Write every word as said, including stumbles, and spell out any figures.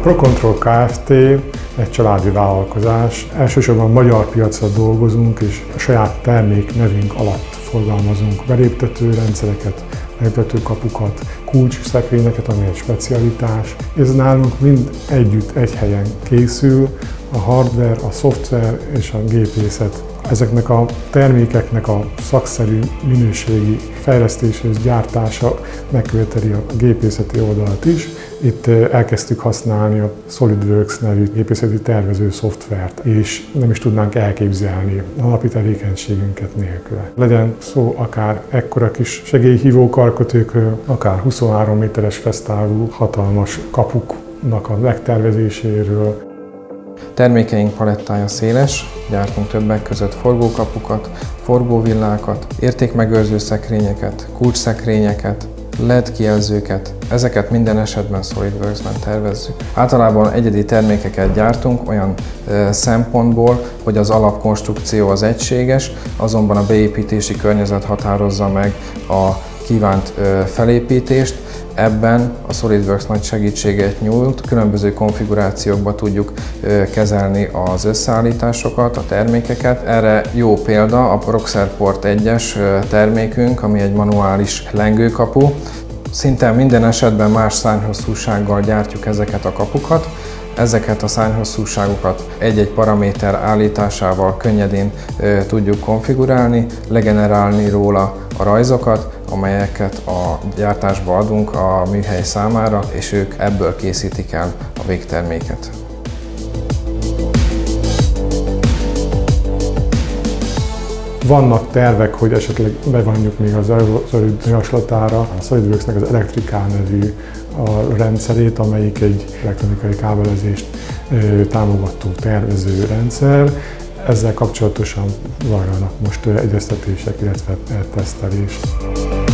ProControl Kft. Egy családi vállalkozás. Elsősorban magyar piacra dolgozunk, és a saját termék nevünk alatt forgalmazunk beléptető rendszereket, beléptető kapukat, kulcsszekrényeket, ami egy specialitás. Ez nálunk mind együtt egy helyen készül, a hardware, a szoftver és a gépészet. Ezeknek a termékeknek a szakszerű minőségi fejlesztése és gyártása megköveteli a gépészeti oldalt is. Itt elkezdtük használni a SolidWorks nevű gépészeti tervező szoftvert, és nem is tudnánk elképzelni a napi tevékenységünket nélküle. Legyen szó akár ekkora kis segélyhívó karkötőkről, akár huszonhárom méteres fesztávú hatalmas kapuknak a megtervezéséről. Termékeink palettája széles, gyártunk többek között forgókapukat, forgóvillákat, értékmegőrző szekrényeket, kulcsszekrényeket, el é dé kijelzőket, ezeket minden esetben SolidWorks-ben tervezzük. Általában egyedi termékeket gyártunk olyan e, szempontból, hogy az alapkonstrukció az egységes, azonban a beépítési környezet határozza meg a kívánt e, felépítést. Ebben a SolidWorks nagy segítséget nyújt, különböző konfigurációkban tudjuk kezelni az összeállításokat, a termékeket. Erre jó példa a Proxerport egyes termékünk, ami egy manuális lengőkapu. Szinte minden esetben más szárnyhosszúsággal gyártjuk ezeket a kapukat. Ezeket a szárnyhosszúságokat egy-egy paraméter állításával könnyedén e, tudjuk konfigurálni, legenerálni róla a rajzokat, amelyeket a gyártásba adunk a műhely számára, és ők ebből készítik el a végterméket. Vannak tervek, hogy esetleg bevonjuk még az Eurosolid javaslatára a SolidWorks-nek az Electrical nevű a rendszerét, amelyik egy elektronikai kábelezést támogató tervező rendszer. Ezzel kapcsolatosan zajlanak most egyeztetések, illetve tesztelés.